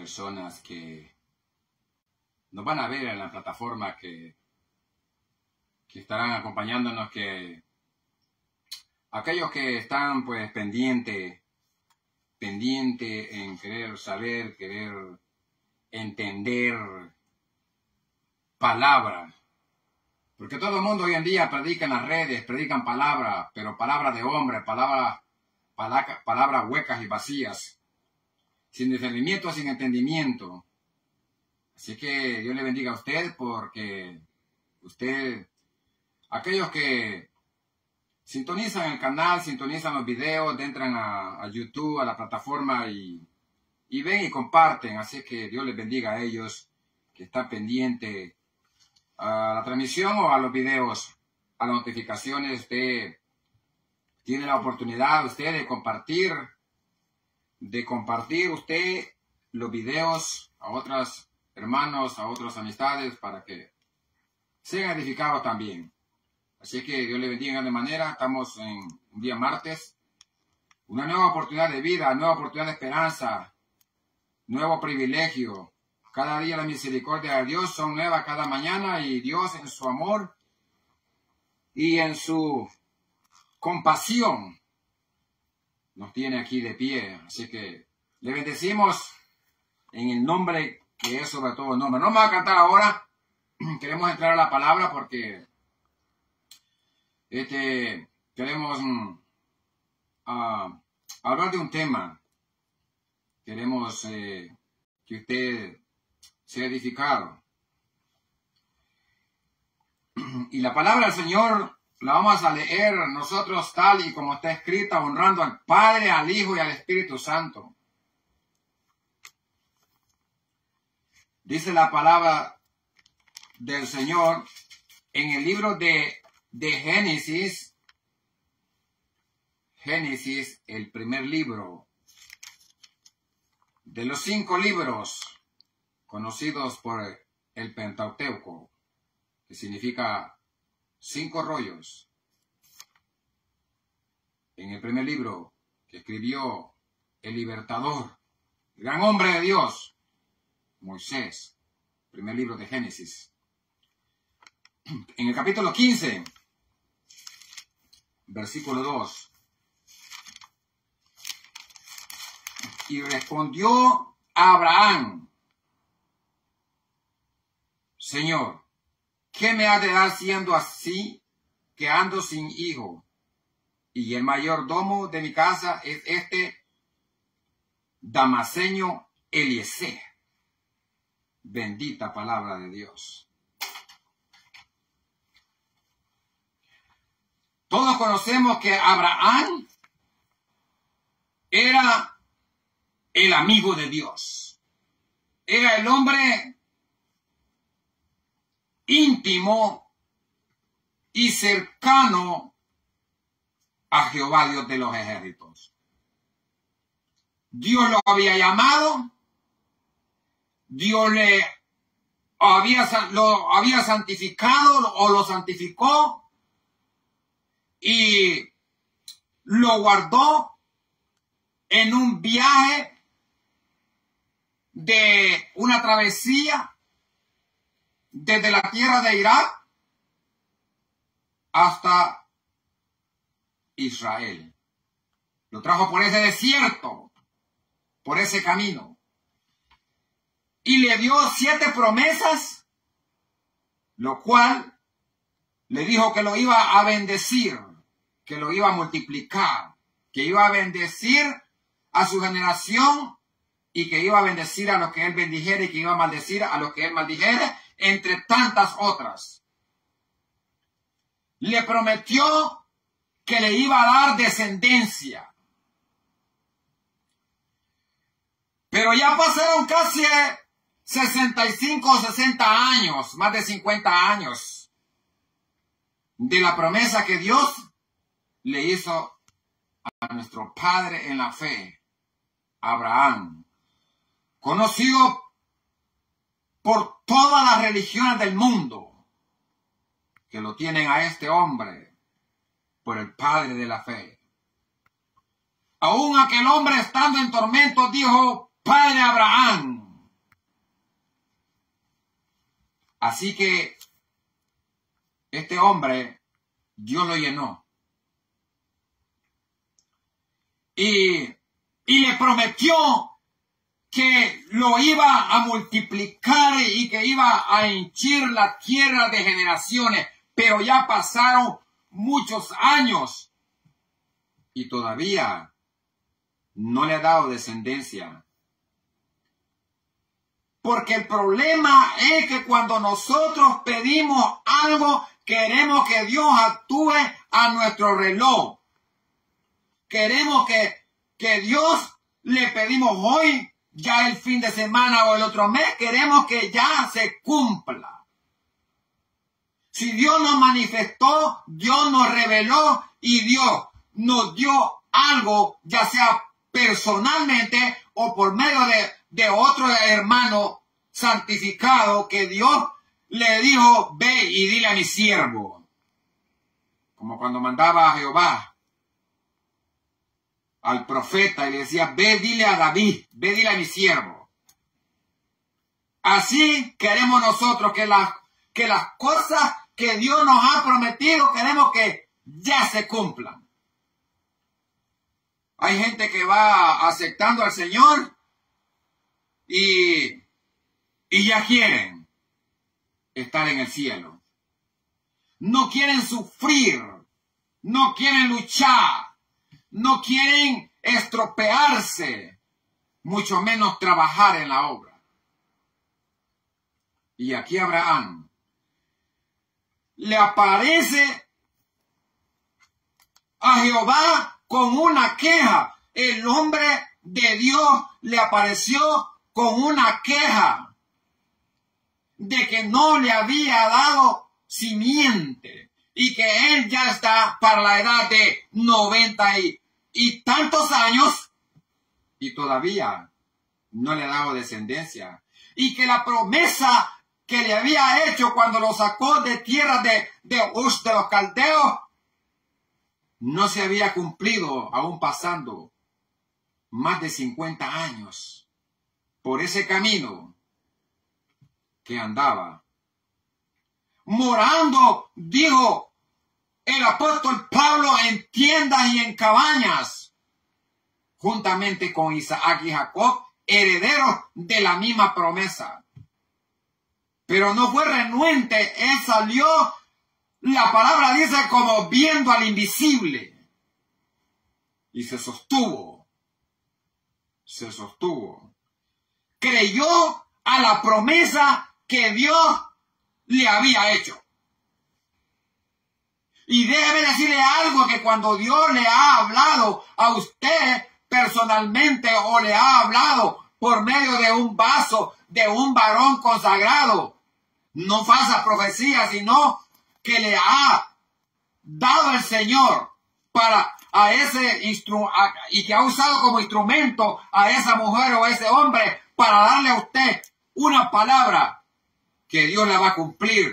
personas que nos van a ver en la plataforma que estarán acompañándonos, que aquellos que están pues pendiente en querer saber, querer entender palabra, porque todo el mundo hoy en día predica en las redes, predican palabra, pero palabra de hombre, palabras huecas y vacías, sin discernimiento, sin entendimiento. Así que Dios le bendiga a usted, porque usted, aquellos que sintonizan el canal, sintonizan los videos, entran a YouTube, a la plataforma y ven y comparten. Así que Dios les bendiga a ellos que están pendientes a la transmisión o a los videos, a las notificaciones. Usted tiene la oportunidad usted de compartir usted los videos a otros hermanos, a otras amistades, para que sean edificados también. Así que Dios le bendiga de grande manera. Estamos en un día martes, una nueva oportunidad de vida, nueva oportunidad de esperanza, nuevo privilegio. Cada día la misericordia de Dios son nuevas cada mañana, y Dios en su amor y en su compasión nos tiene aquí de pie. Así que le bendecimos en el nombre que es sobre todo nombre. No vamos a cantar ahora. Queremos entrar a la palabra porque queremos hablar de un tema. Queremos que usted sea edificado. Y la palabra del Señor la vamos a leer nosotros tal y como está escrita, honrando al Padre, al Hijo y al Espíritu Santo. Dice la palabra del Señor en el libro de Génesis. Génesis, el primer libro de los 5 libros conocidos por el Pentateuco, que significa 5 rollos. En el primer libro que escribió el libertador, el gran hombre de Dios, Moisés, primer libro de Génesis. En el capítulo 15, versículo 2. Y respondió Abraham: Señor, ¿qué me ha de dar siendo así que ando sin hijo? Y el mayordomo de mi casa es este Damaseño Eliezer. Bendita palabra de Dios. Todos conocemos que Abraham era el amigo de Dios. Era el hombre íntimo y cercano a Jehová, Dios de los ejércitos. Dios lo había llamado, Dios lo había santificado o lo santificó y lo guardó en un viaje de una travesía desde la tierra de Irak hasta Israel. Lo trajo por ese desierto, por ese camino. Y le dio 7 promesas, lo cual le dijo que lo iba a bendecir, que lo iba a multiplicar, que iba a bendecir a su generación y que iba a bendecir a los que él bendijere y que iba a maldecir a los que él maldijere, entre tantas otras. Le prometió que le iba a dar descendencia. Pero ya pasaron casi 65 o 60 años, más de 50 años, de la promesa que Dios le hizo a nuestro padre en la fe, Abraham, conocido por todas las religiones del mundo, que lo tienen a este hombre por el padre de la fe. Aún aquel hombre estando en tormento dijo: Padre Abraham, Así que este hombre, Dios lo llenó. Y le prometió que lo iba a multiplicar y que iba a henchir la tierra de generaciones. Pero ya pasaron muchos años y todavía no le ha dado descendencia. Porque el problema es que cuando nosotros pedimos algo, queremos que Dios actúe a nuestro reloj. Queremos que Dios le pedimos hoy, ya el fin de semana o el otro mes, queremos que ya se cumpla. Si Dios nos manifestó, Dios nos reveló y Dios nos dio algo, ya sea personalmente o por medio de otro hermano santificado, que Dios le dijo, ve y dile a mi siervo. Como cuando mandaba a Jehová al profeta y le decía, ve dile a David, ve dile a mi siervo. Así queremos nosotros que las cosas que Dios nos ha prometido, queremos que ya se cumplan. Hay gente que va aceptando al Señor y ya quieren estar en el cielo. No quieren sufrir, no quieren luchar, no quieren estropearse, mucho menos trabajar en la obra. Y aquí Abraham le aparece a Jehová con una queja. El hombre de Dios le apareció con una queja de que no le había dado simiente y que él ya está para la edad de 90 y tantos años y todavía no le ha dado descendencia, y que la promesa que le había hecho cuando lo sacó de tierra de los caldeos no se había cumplido, aún pasando más de 50 años por ese camino que andaba. Morando, dijo el apóstol Pablo, en tiendas y en cabañas, juntamente con Isaac y Jacob, herederos de la misma promesa. Pero no fue renuente, él salió, la palabra dice, como viendo al invisible. Y se sostuvo. Creyó a la promesa que Dios le había hecho. Y déjeme decirle algo, que cuando Dios le ha hablado a usted personalmente o le ha hablado por medio de un vaso, de un varón consagrado, no falsa profecía, sino que le ha dado el Señor para a ese y que ha usado como instrumento a esa mujer o a ese hombre para darle a usted una palabra que Dios la va a cumplir.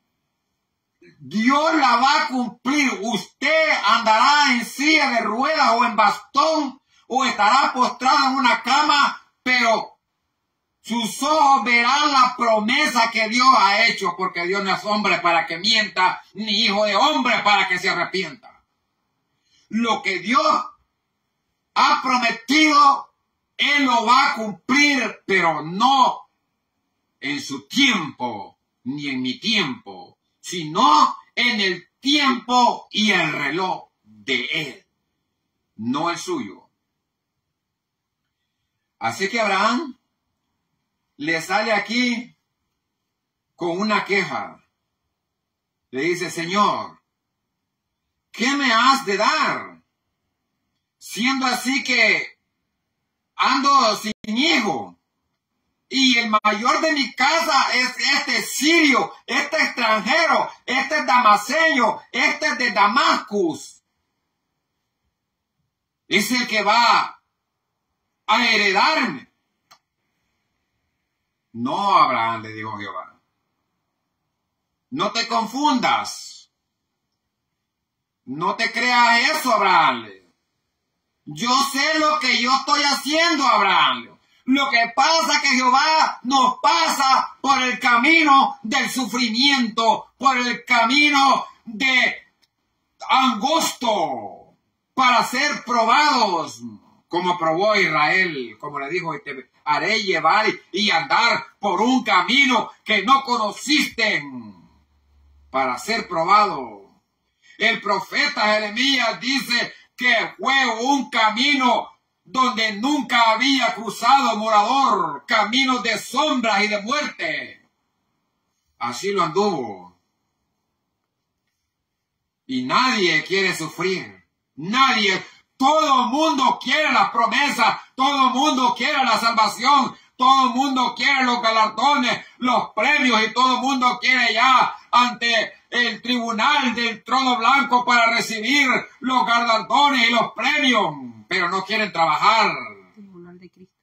Dios la va a cumplir. Usted andará en silla de ruedas o en bastón o estará postrado en una cama, pero sus ojos verán la promesa que Dios ha hecho, porque Dios no es hombre para que mienta, ni hijo de hombre para que se arrepienta. Lo que Dios ha prometido, Él lo va a cumplir, pero no en su tiempo, ni en mi tiempo, sino en el tiempo y el reloj de Él, no el suyo. Así que Abraham le sale aquí con una queja. Le dice, Señor, ¿qué me has de dar? Siendo así que ando sin hijo. Y el mayor de mi casa es este sirio, este extranjero, este damaseño, este de Damascus. Es el que va a heredarme. No, Abraham, le dijo Jehová. No te confundas. No te creas eso, Abraham. Yo sé lo que yo estoy haciendo, Abraham. Lo que pasa es que Jehová nos pasa por el camino del sufrimiento, por el camino de angosto, para ser probados, como probó a Israel, como le dijo, te haré llevar y andar por un camino que no conociste, para ser probado. El profeta Jeremías dice que fue un camino donde nunca había cruzado morador, caminos de sombras y de muerte. Así lo anduvo. Y nadie quiere sufrir. Nadie. Todo el mundo quiere las promesas. Todo el mundo quiere la salvación. Todo el mundo quiere los galardones, los premios, y todo el mundo quiere ya ante el tribunal del trono blanco para recibir los galardones y los premios, pero no quieren trabajar. Tribunal de Cristo.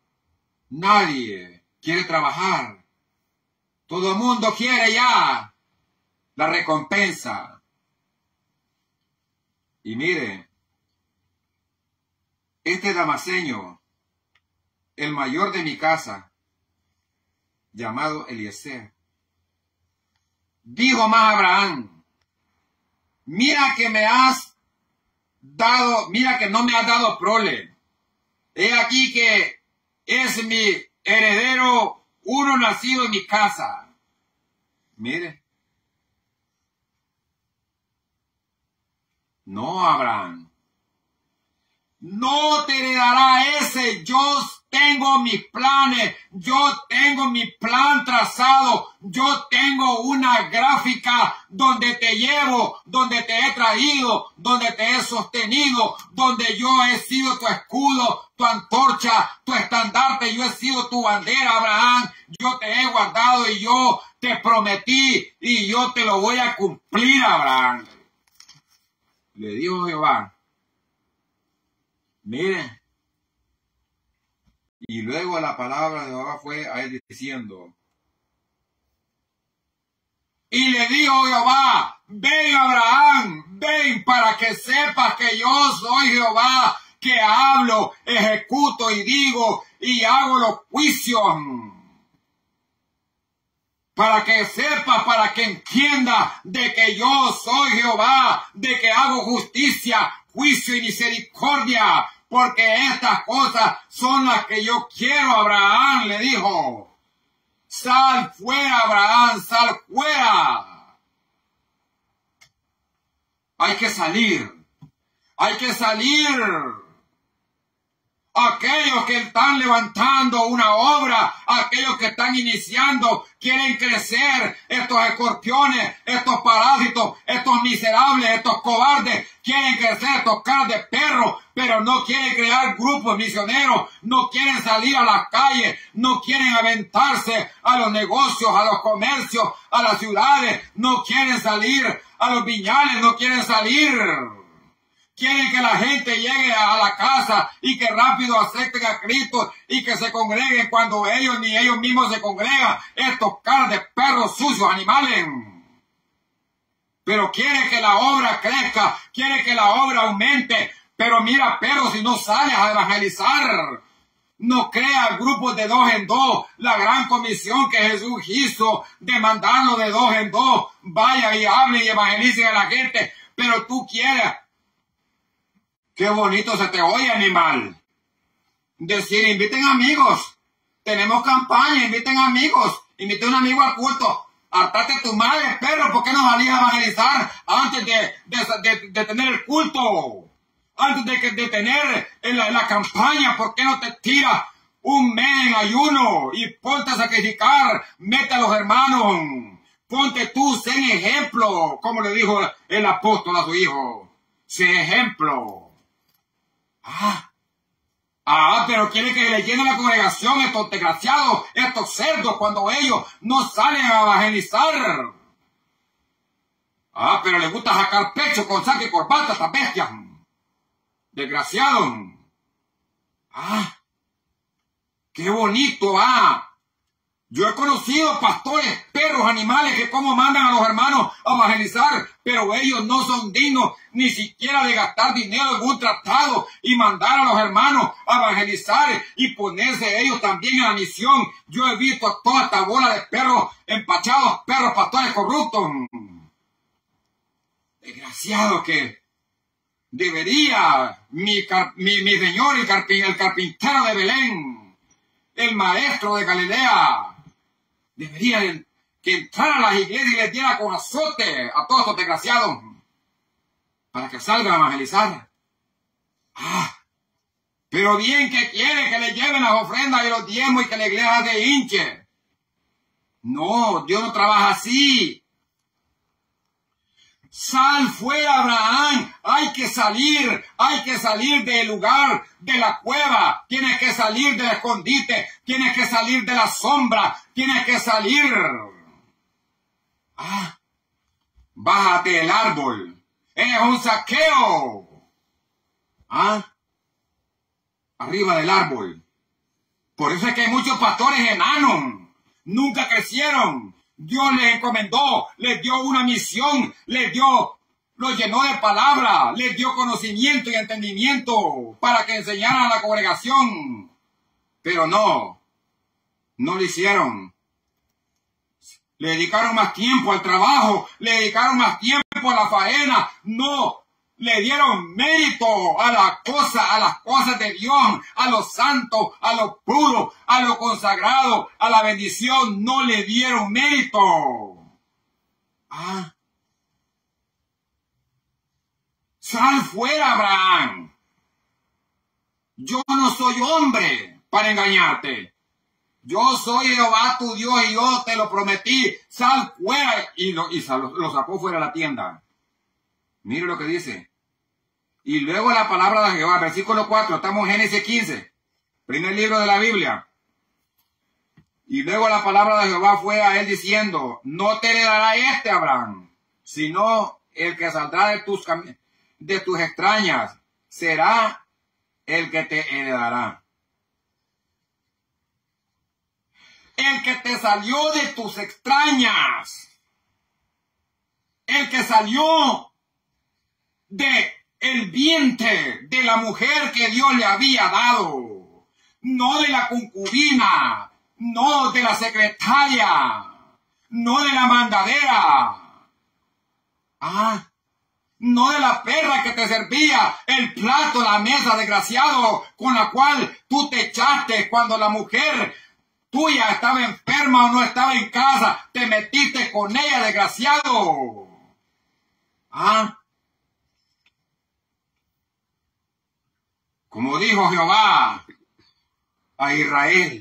Nadie quiere trabajar. Todo el mundo quiere ya la recompensa. Y mire, este damaseño, el mayor de mi casa, llamado Eliezer, dijo más a Abraham: mira que me has dado, mira que no me has dado prole. He aquí que es mi heredero, uno nacido en mi casa. Mire. No, Abraham. No te heredará ese. Yo tengo mis planes. Yo tengo mi plan trazado. Yo tengo una gráfica donde te llevo, donde te he traído, donde te he sostenido, donde yo he sido tu escudo, tu antorcha, tu estandarte. Yo he sido tu bandera, Abraham. Yo te he guardado y yo te prometí y yo te lo voy a cumplir, Abraham. Le dijo Jehová. Mire, y luego la palabra de Jehová fue a él diciendo, y le dijo Jehová: ven, Abraham, ven, para que sepas que yo soy Jehová, que hablo, ejecuto y digo y hago los juicios. Para que sepas, para que entiendas de que yo soy Jehová, de que hago justicia, juicio y misericordia, porque estas cosas son las que yo quiero. Abraham le dijo: sal fuera, Abraham, sal fuera. Hay que salir. Hay que salir. Aquellos que están levantando una obra, aquellos que están iniciando, quieren crecer. Estos escorpiones, estos parásitos, estos miserables, estos cobardes, quieren crecer, estos caras de perro, pero no quieren crear grupos misioneros, no quieren salir a las calles, no quieren aventarse a los negocios, a los comercios, a las ciudades, no quieren salir a los viñales, no quieren salir. Quieren que la gente llegue a la casa y que rápido acepten a Cristo y que se congreguen cuando ellos ni ellos mismos se congregan. Estos caras de perros sucios, animales. Pero quiere que la obra crezca, quiere que la obra aumente. Pero mira, perro, si no sales a evangelizar, no creas grupos de 2 en 2. La gran comisión que Jesús hizo de mandarlo de 2 en 2. Vaya y hable y evangelice a la gente. Pero tú quieres. Qué bonito se te oye, animal. Decir, inviten amigos. Tenemos campaña, inviten amigos. Inviten un amigo al culto. Hartate tu madre, perro, ¿por qué no salías a evangelizar antes de tener el culto? Antes de tener la campaña, ¿por qué no te tiras un mes en ayuno y ponte a sacrificar? Mete a los hermanos. Ponte tú, sé ejemplo, como le dijo el apóstol a su hijo. Sé ejemplo. Pero quieren que le llene la congregación estos desgraciados, estos cerdos, cuando ellos no salen a evangelizar. Pero les gusta sacar pecho con saco y corbata, estas bestias. Desgraciados. Qué bonito, Yo he conocido pastores, perros, animales que como mandan a los hermanos a evangelizar, pero ellos no son dignos ni siquiera de gastar dinero en un tratado y mandar a los hermanos a evangelizar y ponerse ellos también en la misión. Yo he visto toda esta bola de perros empachados, perros pastores corruptos. Desgraciado que debería mi señor, el carpintero de Belén, el maestro de Galilea, debería que entrara a las iglesias y les diera con azote a todos estos desgraciados para que salgan a evangelizar. Pero bien que quiere que le lleven las ofrendas y los diezmos y que la iglesia se hinche. No, Dios no trabaja así. Sal fuera, Abraham, hay que salir del lugar, de la cueva, tienes que salir del escondite, tienes que salir de la sombra, tienes que salir. Bájate del árbol, eres un Zaqueo. Arriba del árbol. Por eso es que hay muchos pastores enanos, nunca crecieron. Dios les encomendó, les dio una misión, los llenó de palabra, les dio conocimiento y entendimiento para que enseñaran a la congregación. Pero no lo hicieron. Le dedicaron más tiempo al trabajo, le dedicaron más tiempo a la faena, no le dieron mérito a las cosas de Dios, a lo santo, a lo puro, a lo consagrado, a la bendición, no le dieron mérito. Sal fuera, Abraham. Yo no soy hombre para engañarte. Yo soy Jehová tu Dios y yo te lo prometí. Sal fuera. Y lo sacó fuera de la tienda. Mire lo que dice. Y luego la palabra de Jehová, versículo 4, estamos en Génesis 15, primer libro de la Biblia. Y luego la palabra de Jehová fue a él diciendo, no te heredará Abraham, sino el que saldrá de tus extrañas, será el que te heredará. El que te salió de tus extrañas, el que salió de el vientre de la mujer que Dios le había dado, no de la concubina, no de la secretaria, no de la mandadera, no de la perra que te servía el plato, la mesa, desgraciado, con la cual tú te echaste cuando la mujer tuya estaba enferma o no estaba en casa, te metiste con ella, desgraciado. Como dijo Jehová a Israel,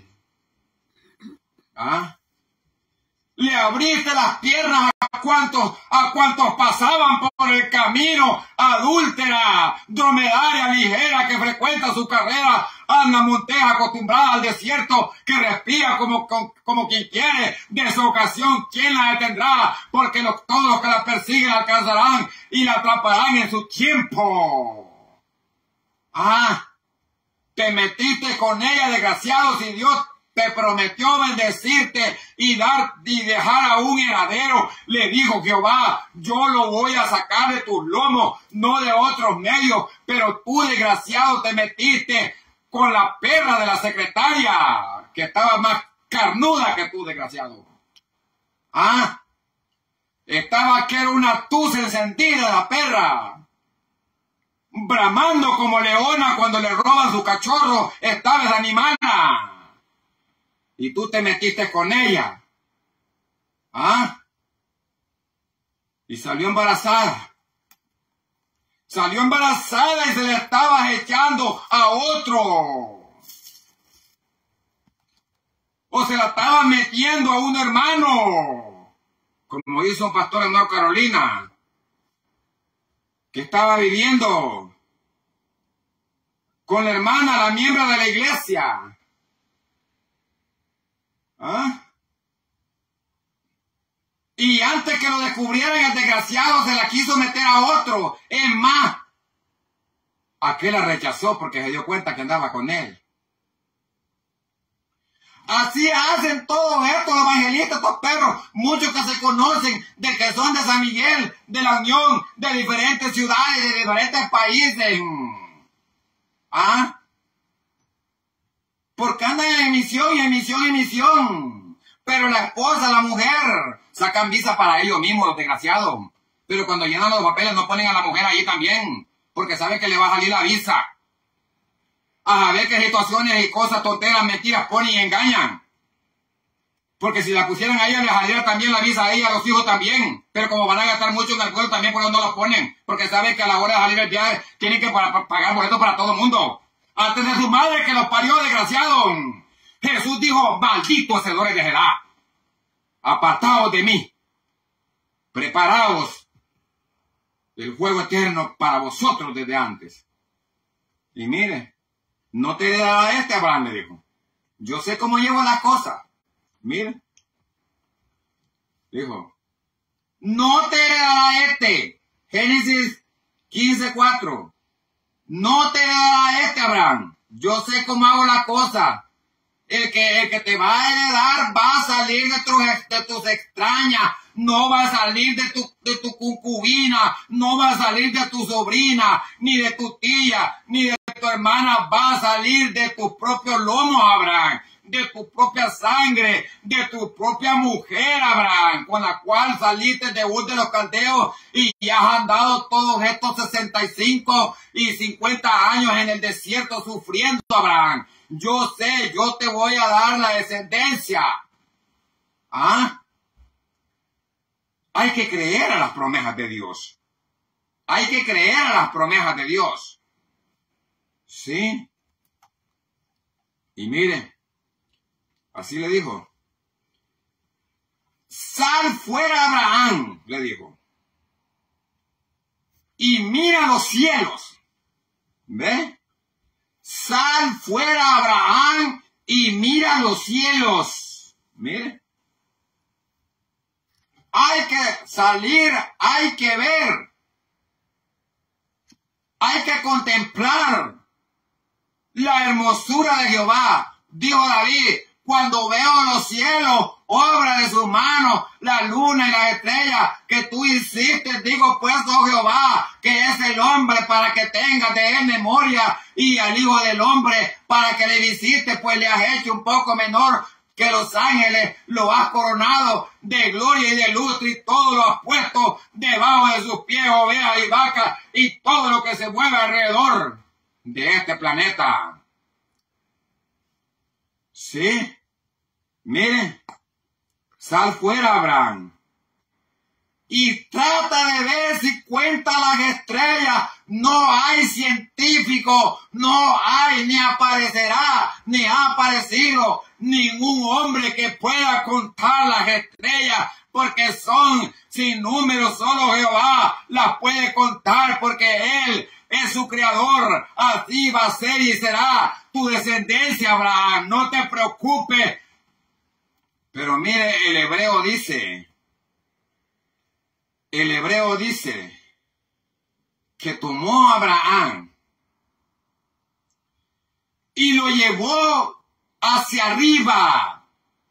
le abriste las piernas a cuantos pasaban por el camino, adúltera, dromedaria ligera que frecuenta su carrera, anda monteja acostumbrada al desierto, que respira como quien quiere, de su ocasión, ¿quién la detendrá? Porque todos los que la persiguen la alcanzarán y la atraparán en su tiempo. Te metiste con ella, desgraciado, si Dios te prometió bendecirte y dejar a un heredero, le dijo Jehová, yo lo voy a sacar de tus lomos, no de otros medios, pero tú, desgraciado, te metiste con la perra de la secretaria, que estaba más carnuda que tú, desgraciado. Estaba que era una tusa encendida la perra, bramando como leona cuando le roban su cachorro, estaba desanimada. Y tú te metiste con ella. Y salió embarazada. Salió embarazada y se le estaba echando a otro. O se la estaba metiendo a un hermano. Como hizo un pastor en North Carolina, que estaba viviendo con la hermana, la miembro de la iglesia. Y antes que lo descubrieran, el desgraciado se la quiso meter a otro. Es más, aquel la rechazó porque se dio cuenta que andaba con él. Así hacen todos estos evangelistas, estos perros, muchos que se conocen, de que son de San Miguel, de la Unión, de diferentes ciudades, de diferentes países. ¿Ah? Porque andan en emisión. Pero la esposa, la mujer, sacan visa para ellos mismos, los desgraciados. Pero cuando llenan los papeles no ponen a la mujer ahí también, porque saben que le va a salir la visa. A ver qué situaciones y cosas tonteras, mentiras ponen y engañan. Porque si la pusieran a ella, le saliera también la visa a ella, a los hijos también. Pero como van a gastar mucho en el pueblo, también por eso no los ponen. Porque saben que a la hora de salir el viaje, tienen que pagar boletos para todo el mundo. Antes de su madre que los parió, desgraciado. Jesús dijo, malditos hacedores de Jehá, apartaos de mí, preparaos el fuego eterno para vosotros desde antes. Y mire, no te dará Abraham, le dijo. Yo sé cómo llevo las cosas. Mire, dijo, no te dará Génesis 15:4. No te dará Abraham. Yo sé cómo hago las cosas. El que te va a heredar va a salir de tus extrañas, no va a salir de tu concubina, no va a salir de tu sobrina, ni de tu tía, ni de tu hermana, va a salir de tus propios lomos, Abraham, de tu propia sangre, de tu propia mujer, Abraham, con la cual saliste de Ur de los Caldeos y ya has andado todos estos 65 y 50 años en el desierto sufriendo, Abraham. Yo sé, yo te voy a dar la descendencia. ¿Ah? Hay que creer a las promesas de Dios. Hay que creer a las promesas de Dios. ¿Sí? Y mire, así le dijo. Sal fuera, Abraham, le dijo. Y mira los cielos. ¿Ve? Sal fuera, Abraham, y mira los cielos. Mire. Hay que salir, hay que ver. Hay que contemplar la hermosura de Jehová. Dijo David, cuando veo los cielos, obra de sus manos, la luna y las estrellas que tú hiciste, digo pues, oh Jehová, que es el hombre para que tengas de él memoria, y al Hijo del Hombre para que le visites, pues le has hecho un poco menor que los ángeles, lo has coronado de gloria y de lustre, y todo lo has puesto debajo de sus pies, ovejas y vacas, y todo lo que se mueve alrededor de este planeta. Sí, miren, sal fuera, Abraham, y trata de ver si cuenta las estrellas. No hay científico, no hay, ni aparecerá, ni ha aparecido ningún hombre que pueda contar las estrellas, porque son sin número. Solo Jehová las puede contar, porque Él es su creador. Así va a ser y será tu descendencia, Abraham. No te preocupes. Pero mire, el hebreo dice que tomó a Abraham y lo llevó hacia arriba.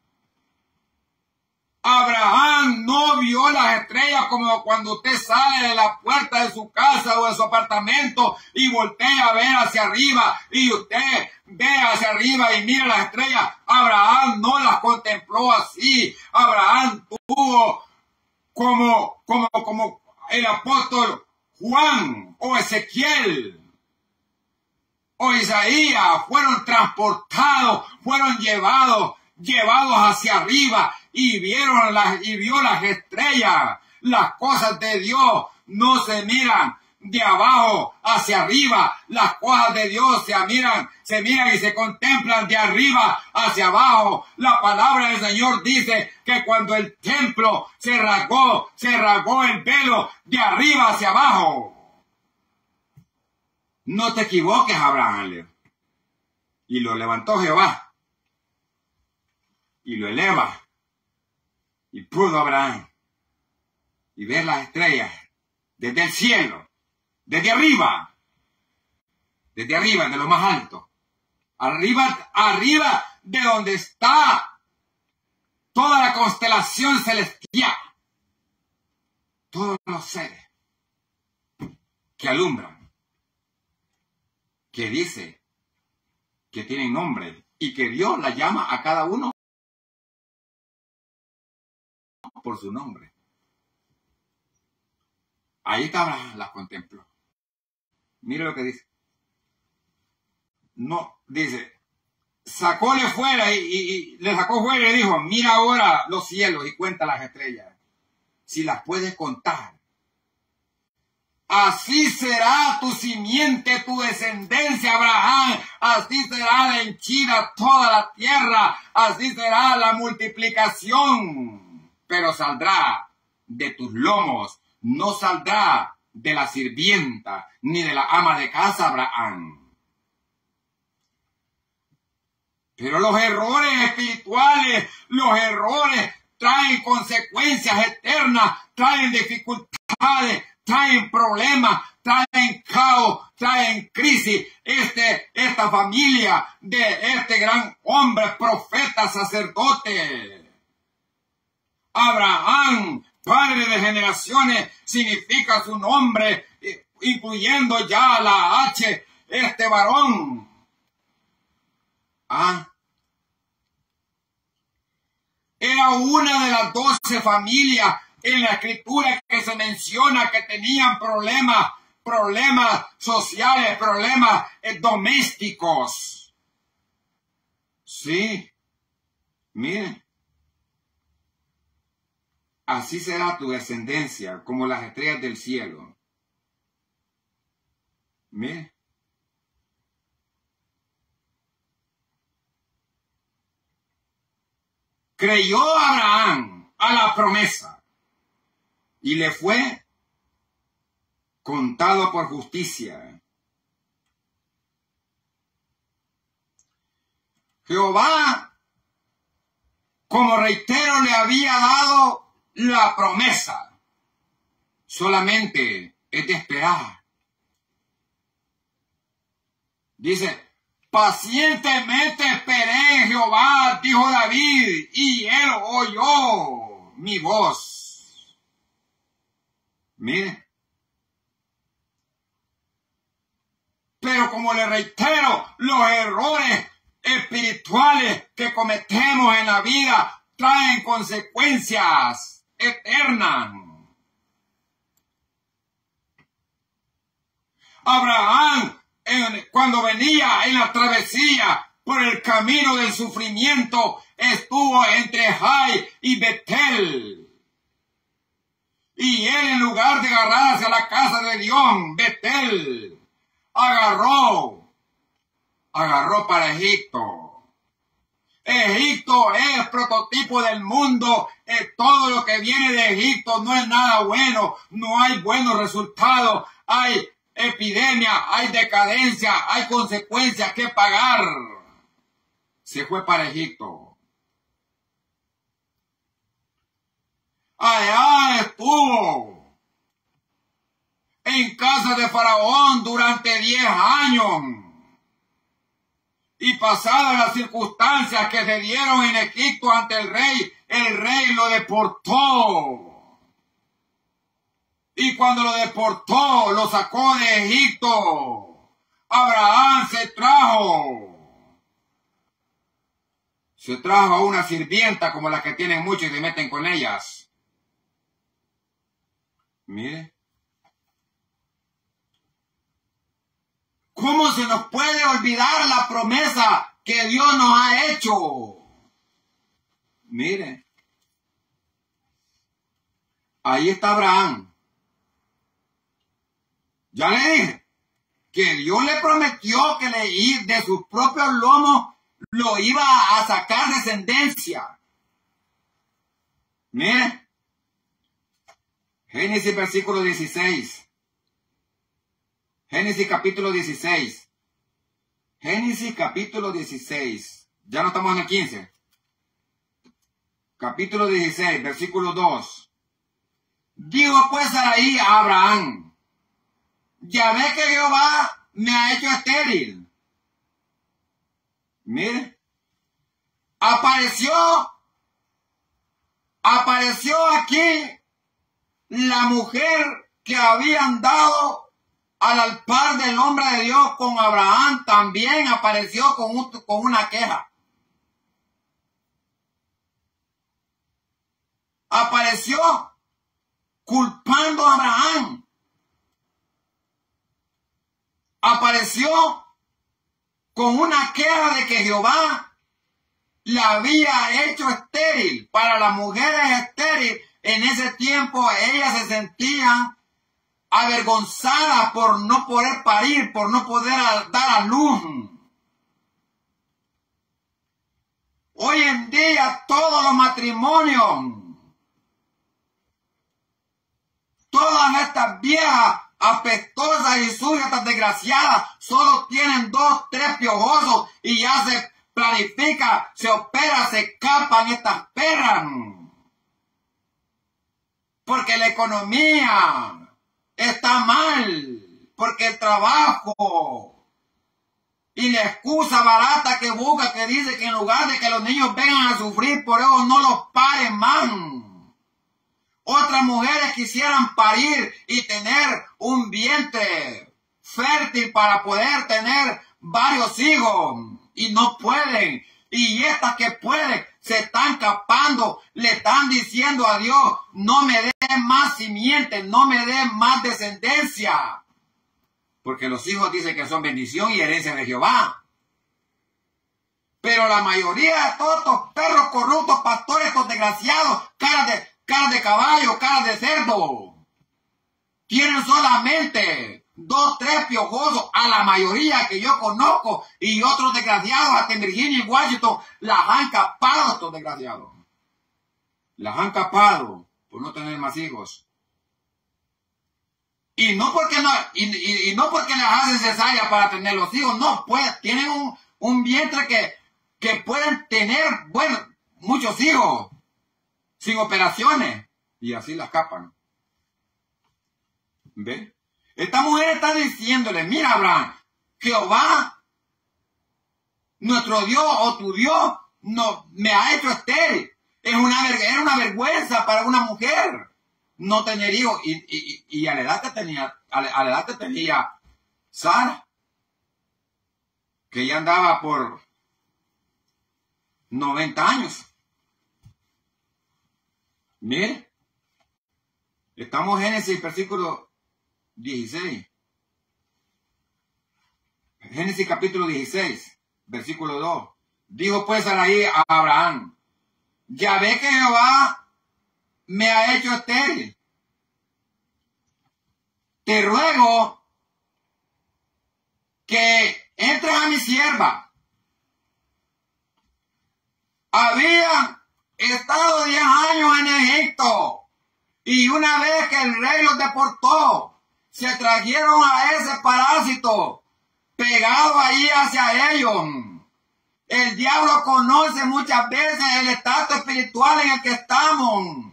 Abraham no vio las estrellas como cuando usted sale de la puerta de su casa o de su apartamento y voltea a ver hacia arriba, y usted ve hacia arriba y mira las estrellas. Abraham no las contempló así. Abraham tuvo como el apóstol Juan o Ezequiel o Isaías, fueron transportados, fueron llevados hacia arriba, y vio las estrellas. Las cosas de Dios no se miran de abajo hacia arriba. Las cosas de Dios se miran y se contemplan de arriba hacia abajo. La palabra del Señor dice que cuando el templo se rasgó el velo de arriba hacia abajo. No te equivoques, Abraham. Y lo levantó Jehová y lo eleva. Y pudo Abraham y ver las estrellas desde el cielo, desde arriba, de lo más alto, arriba de donde está toda la constelación celestial, todos los seres que alumbran, que dice que tienen nombre y que Dios la llama a cada uno por su nombre. Ahí está Abraham, las contempló. Mire lo que dice. No, dice, sacóle fuera y le sacó fuera y le dijo, mira ahora los cielos y cuenta las estrellas, si las puedes contar. Así será tu simiente, tu descendencia, Abraham. Así será la henchida toda la tierra. Así será la multiplicación. Pero saldrá de tus lomos, no saldrá de la sirvienta, ni de la ama de casa, Abraham. Pero los errores espirituales, los errores traen consecuencias eternas, traen dificultades, traen problemas, traen caos, traen crisis. Esta familia de este gran hombre, profeta, sacerdote, Abraham, padre de generaciones, significa su nombre, incluyendo ya la H, este varón. Era una de las 12 familias en la escritura que se menciona que tenían problemas sociales, problemas domésticos. Sí, miren. Así será tu descendencia, como las estrellas del cielo. Miren. Creyó Abraham a la promesa y le fue contado por justicia. Jehová, como reitero, le había dado la promesa. Solamente es de esperar. Dice, pacientemente esperé en Jehová, dijo David, y él oyó mi voz. Mire. Pero como le reitero, los errores espirituales que cometemos en la vida traen consecuencias eternas. Abraham, cuando venía en la travesía por el camino del sufrimiento, estuvo entre Jai y Betel. Y él, en lugar de agarrarse a la casa de Dios, Betel, agarró para Egipto. Egipto es prototipo del mundo. Todo lo que viene de Egipto no es nada bueno. No hay buenos resultados. Hay epidemia, hay decadencia, hay consecuencias que pagar. Se fue para Egipto. Allá estuvo en casa de Faraón durante 10 años. Y pasadas las circunstancias que se dieron en Egipto ante el rey lo deportó. Y cuando lo deportó, lo sacó de Egipto. Abraham se trajo a una sirvienta como las que tienen muchos y se meten con ellas. Mire. ¿Cómo se nos puede olvidar la promesa que Dios nos ha hecho? Mire. Ahí está Abraham. Ya le dije que Dios le prometió que de sus propios lomos lo iba a sacar descendencia. Mire. Génesis versículo 16. Génesis capítulo 16. Génesis capítulo 16. Ya no estamos en el 15. Capítulo 16, versículo 2. Dijo pues Sarai a Abraham, ya ve que Jehová me ha hecho estéril. Mire, Apareció aquí la mujer que habían dado al altar del hombre de Dios con Abraham, también apareció con una queja. Apareció culpando a Abraham. Apareció con una queja de que Jehová la había hecho estéril. Para las mujeres estéril, en ese tiempo ellas se sentían avergonzadas por no poder parir, por no poder dar a luz. Hoy en día todos los matrimonios, todas estas viejas apestosas y sucias, desgraciadas, solo tienen 2, 3 piojosos y ya se planifica, se opera, se escapan estas perras. Porque la economía está mal, porque el trabajo y la excusa barata que busca, que dice que en lugar de que los niños vengan a sufrir, por eso no los paren más. Otras mujeres quisieran parir y tener un vientre fértil para poder tener varios hijos y no pueden. Y estas que pueden se están escapando, le están diciendo a Dios, no me dé más simiente, no me dé más descendencia. Porque los hijos dicen que son bendición y herencia de Jehová. Pero la mayoría de todos estos perros corruptos, pastores, estos desgraciados, caras de caballo, caras de cerdo, tienen solamente 2, 3 piojosos, a la mayoría que yo conozco, y otros desgraciados, hasta en Virginia y Washington, las han capado estos desgraciados. Las han capado por no tener más hijos. Y no porque les hacen cesárea para tener los hijos, no, pues tienen un vientre que pueden tener, bueno, muchos hijos, sin operaciones, y así las capan. ¿Ven? Esta mujer está diciéndole, mira Abraham, Jehová, nuestro Dios o tu Dios, no, me ha hecho estéril. Era una vergüenza para una mujer no tener hijos. Y a la edad que tenía Sara, que ya andaba por 90 años. Mire, estamos en Génesis, versículo 16. Génesis capítulo 16, versículo 2. Dijo pues Sarai a Abraham, ya ve que Jehová me ha hecho estéril. Te ruego que entres a mi sierva. Había estado 10 años en Egipto y una vez que el rey los deportó, se trajeron a ese parásito pegado ahí hacia ellos. El diablo conoce muchas veces el estado espiritual en el que estamos.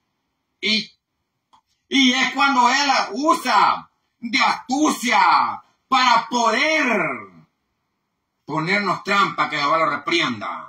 Y es cuando él usa de astucia para poder ponernos trampa, que Jehová lo reprienda.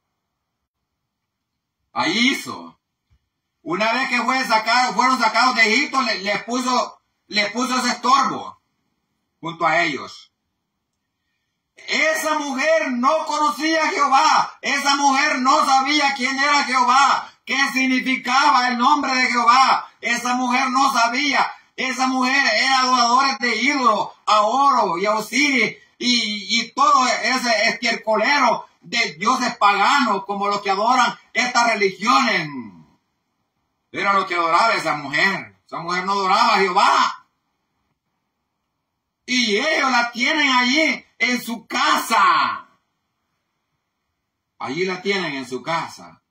Ahí hizo. Una vez que fueron sacados de Egipto, les puso ese estorbo junto a ellos. Esa mujer no conocía a Jehová. Esa mujer no sabía quién era Jehová, qué significaba el nombre de Jehová. Esa mujer no sabía. Esa mujer era adoradora de ídolos, a Oro y a Osiris y todo ese estiércolero de dioses paganos como los que adoran estas religiones. Era lo que adoraba esa mujer. Esa mujer no adoraba a Jehová. Y ellos la tienen allí en su casa. Allí la tienen en su casa.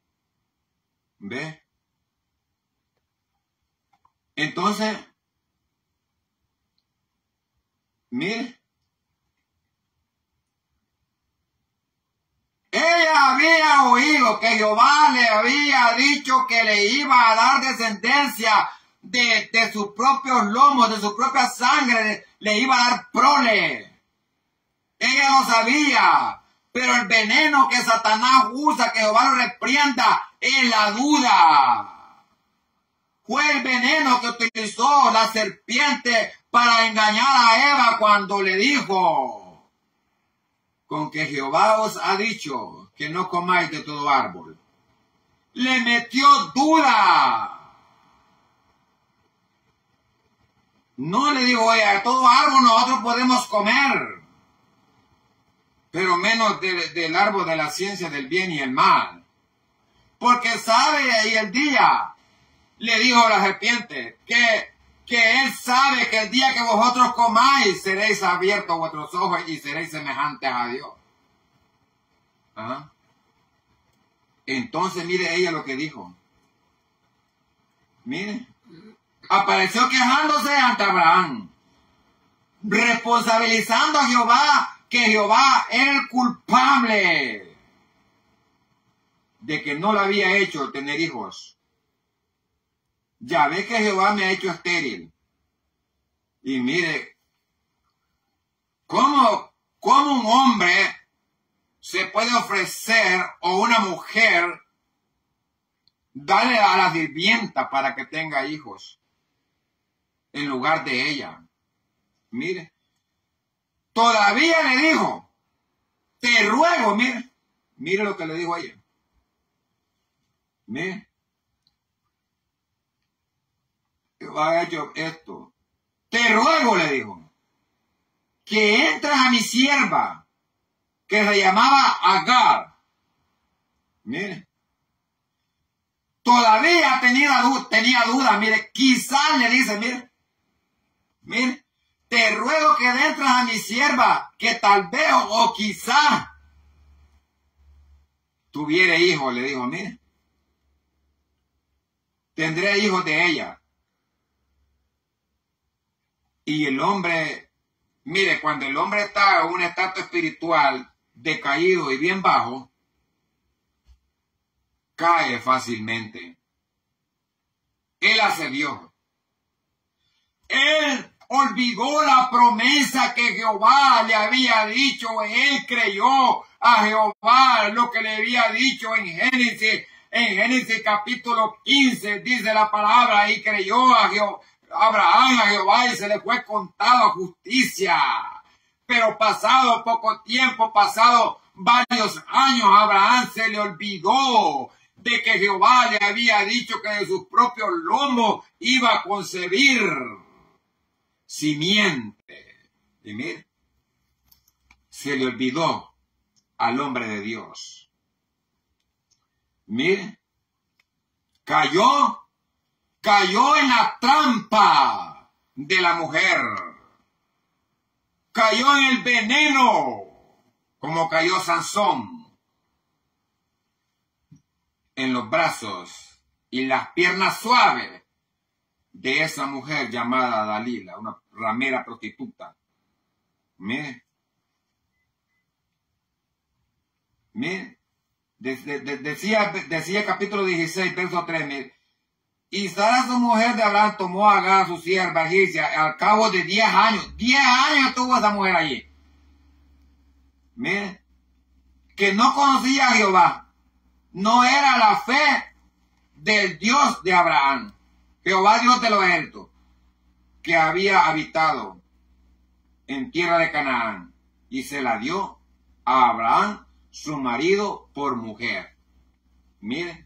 ¿Ve? Entonces, mire. Ella había oído que Jehová le había dicho que le iba a dar descendencia de sus propios lomos, de su propia sangre, le iba a dar prole. Ella lo sabía, Pero el veneno que Satanás usa, que Jehová lo reprenda, es la duda. Fue el veneno que utilizó la serpiente para engañar a Eva cuando le dijo: con que Jehová os ha dicho que no comáis de todo árbol. Le metió duda. No le digo: oye, de todo árbol nosotros podemos comer, pero menos del árbol de la ciencia del bien y el mal. Porque sabe ahí el día, le dijo la serpiente, que él sabe que el día que vosotros comáis seréis abiertos vuestros ojos y seréis semejantes a Dios. ¿Ah? Entonces mire ella lo que dijo. Mire. Apareció quejándose ante Abraham, responsabilizando a Jehová, que Jehová era el culpable de que no le había hecho tener hijos. Ya ve que Jehová me ha hecho estéril. Y mire, ¿cómo un hombre se puede ofrecer, o una mujer, darle a la sirvienta para que tenga hijos en lugar de ella? Mire, todavía le dijo: te ruego, mire lo que le dijo a ella. Mire, Jehová ha hecho esto. Te ruego, le dijo, que entres a mi sierva, que se llamaba Agar. Mire, todavía tenía duda, mire, quizás le dice: mire, te ruego que entres a mi sierva, que tal vez o quizás tuviera hijos, le dijo. Mire, tendré hijos de ella. Y el hombre, mire, cuando el hombre está en un estado espiritual decaído y bien bajo, cae fácilmente. Él accedió. Él olvidó la promesa que Jehová le había dicho. Él creyó a Jehová lo que le había dicho en Génesis. En Génesis capítulo 15 dice la palabra: y creyó a Abraham a Jehová y se le fue contado justicia. Pero pasado poco tiempo, pasado varios años, a Abraham se le olvidó de que Jehová le había dicho que de sus propios lomos iba a concebir simiente. Y mire, se le olvidó al hombre de Dios. Mire, cayó en la trampa de la mujer. Cayó en el veneno, como cayó Sansón, en los brazos y las piernas suaves de esa mujer llamada Dalila, una ramera prostituta. Mire, decía capítulo 16, verso 3, mire: y Sara, su mujer de Abraham, tomó a Agar, su sierva egipcia, al cabo de 10 años. 10 años tuvo esa mujer allí. Mire, que no conocía a Jehová. No era la fe del Dios de Abraham, Jehová Dios de los ejércitos, que había habitado en tierra de Canaán, y se la dio a Abraham, su marido, por mujer. Mire,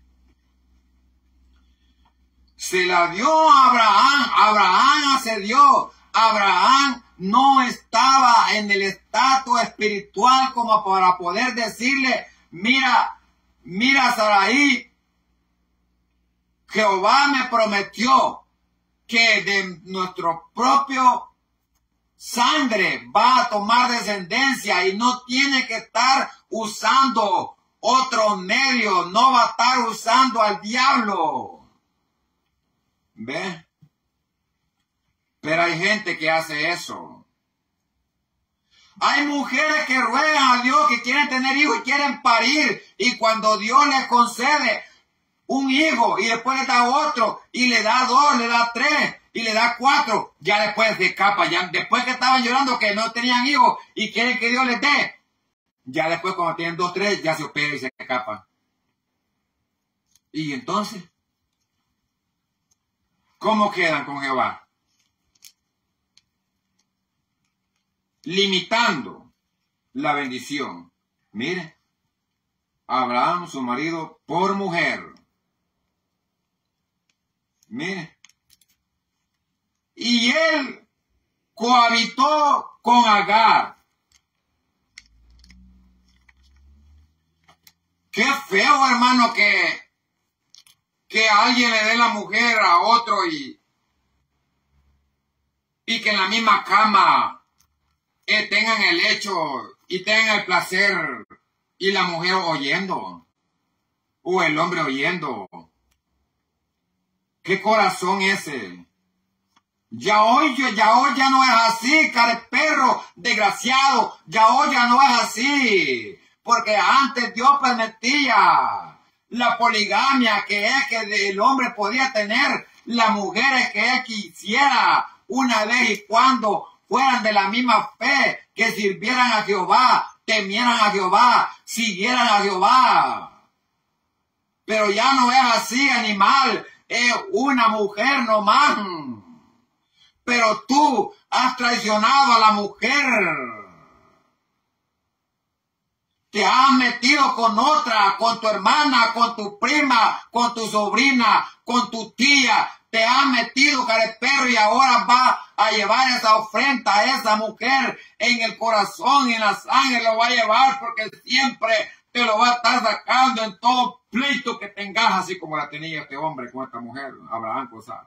se la dio a Abraham. Abraham accedió. Abraham no estaba en el estatus espiritual como para poder decirle: mira, Sarai, Jehová me prometió que de nuestro propio sangre va a tomar descendencia y no tiene que estar usando otros medios, no va a estar usando al diablo. ¿Ve? Pero hay gente que hace eso. Hay mujeres que ruegan a Dios, que quieren tener hijos y quieren parir. Y cuando Dios les concede un hijo y después le da otro, y le da 2, le da 3 y le da 4, ya después se escapa. Ya después que estaban llorando que no tenían hijos y quieren que Dios les dé, Ya después cuando tienen 2, 3, ya se opera y se escapa. Y entonces, ¿cómo quedan con Jehová? Limitando la bendición. Mire, Abraham, su marido, por mujer. Mire. Y él cohabitó con Agar. Qué feo, hermano, que alguien le dé la mujer a otro y que en la misma cama tengan el hecho y tengan el placer y la mujer oyendo o el hombre oyendo. ¿Qué corazón ese? Ya hoy ya no es así, careperro, desgraciado. Ya hoy ya no es así. Porque antes Dios permitía la poligamia, que es que el hombre podía tener las mujeres que él quisiera una vez y cuando fueran de la misma fe, que sirvieran a Jehová, temieran a Jehová, siguieran a Jehová. Pero ya no es así, animal, es una mujer nomás. Pero tú has traicionado a la mujer. Te has metido con otra, con tu hermana, con tu prima, con tu sobrina, con tu tía. Te has metido, careperro, y ahora va a llevar esa ofrenda a esa mujer en el corazón y en la sangre. Lo va a llevar porque siempre te lo va a estar sacando en todo pleito que tengas, así como la tenía este hombre con esta mujer, Abraham con Sara.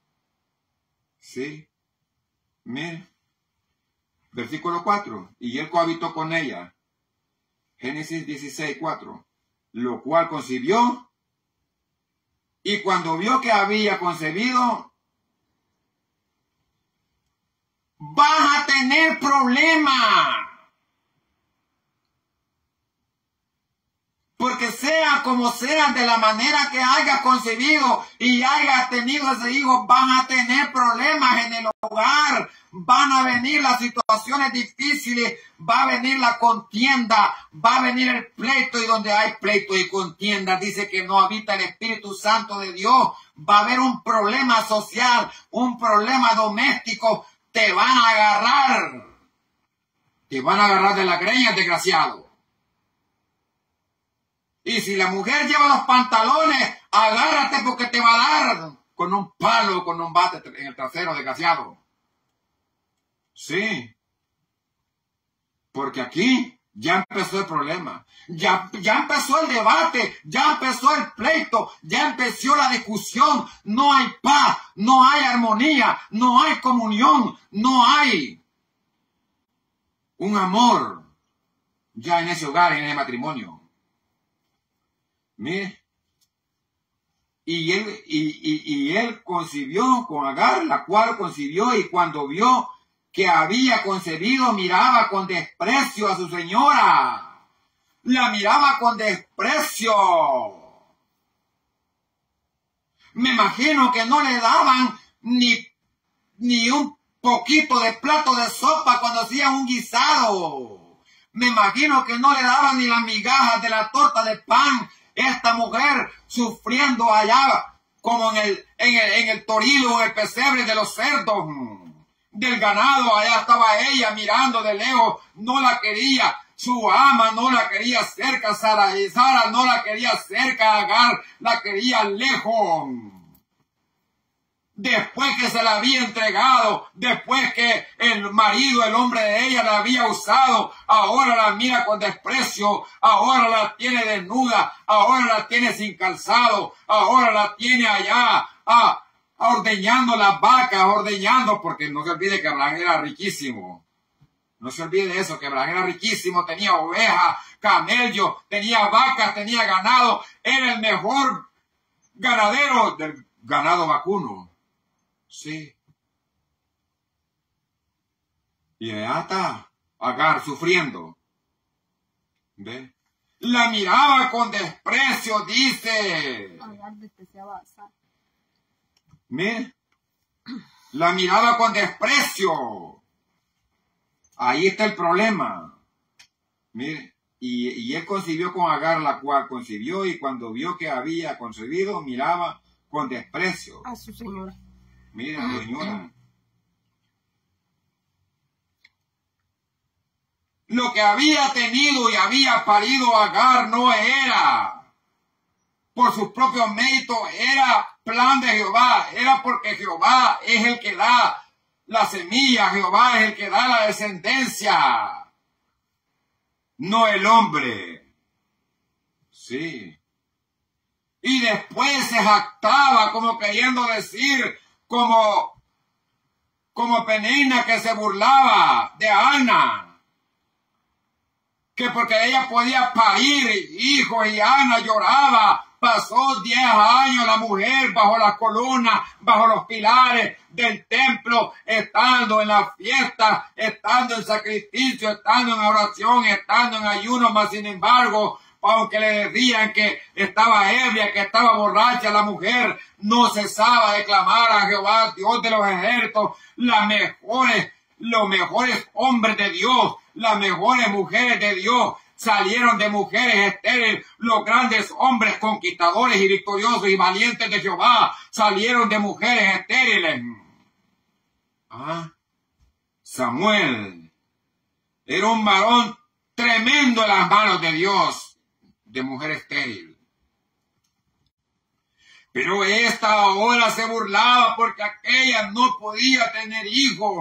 Sí. Mire. Versículo 4. Y él cohabitó con ella. Génesis 16, 4. Lo cual concibió. Y cuando vio que había concebido, vas a tener problemas. Porque sea como sea, de la manera que hayas concebido y hayas tenido ese hijo, van a tener problemas en el hogar. Van a venir las situaciones difíciles, va a venir la contienda, va a venir el pleito, y donde hay pleito y contienda, dice que no habita el Espíritu Santo de Dios. Va a haber un problema social, un problema doméstico. Te van a agarrar de la greña, desgraciado. Y si la mujer lleva los pantalones, agárrate porque te va a dar con un palo, con un bate en el trasero, desgraciado. Sí. Porque aquí ya empezó el problema. Ya empezó el debate, ya empezó el pleito, ya empezó la discusión. No hay paz, no hay armonía, no hay comunión, no hay un amor ya en ese hogar, en ese matrimonio. Mire, y él concibió con Agar, la cual concibió, y cuando vio que había concebido, miraba con desprecio a su señora. La miraba con desprecio. Me imagino que no le daban ni un poquito de plato de sopa cuando hacían un guisado. Me imagino que no le daban ni las migajas de la torta de pan. Esta mujer sufriendo allá, como en el torilo, en el pesebre de los cerdos, del ganado. Allá estaba ella mirando de lejos, no la quería. Su ama no la quería cerca, Sara, y Sara no la quería cerca, Agar la quería lejos. Después que se la había entregado, después que el marido, el hombre de ella, la había usado, ahora la mira con desprecio, ahora la tiene desnuda, ahora la tiene sin calzado, ahora la tiene allá ordeñando las vacas, ordeñando, porque no se olvide que Abraham era riquísimo. No se olvide de eso, que Abraham era riquísimo, tenía ovejas, camellos, tenía vacas, tenía ganado, era el mejor ganadero del ganado vacuno. Sí. Y allá está Agar sufriendo. ¿Ve? La miraba con desprecio, dice. Mire. La miraba con desprecio. Ahí está el problema. Mire. Y él concibió con Agar, la cual concibió, y cuando vio que había concebido, miraba con desprecio a su señora. Mira, a su señora. Lo que había tenido y había parido Agar no era por sus propios méritos, era plan de Jehová, era porque Jehová es el que da la semilla, Jehová es el que da la descendencia, no el hombre. Sí. Y después se jactaba como queriendo decir, como Penina, que se burlaba de Ana, que porque ella podía parir hijos y Ana lloraba. Pasó 10 años la mujer bajo las columnas, bajo los pilares del templo, estando en la fiesta, estando en sacrificio, estando en oración, estando en ayuno, mas sin embargo, aunque le decían que estaba ebria, que estaba borracha, la mujer no cesaba de clamar a Jehová, Dios de los ejércitos, los mejores hombres de Dios, las mejores mujeres de Dios, salieron de mujeres estériles. Los grandes hombres conquistadores y victoriosos y valientes de Jehová salieron de mujeres estériles. Samuel era un varón tremendo en las manos de Dios, de mujer estéril. Pero esta ahora se burlaba porque aquella no podía tener hijos.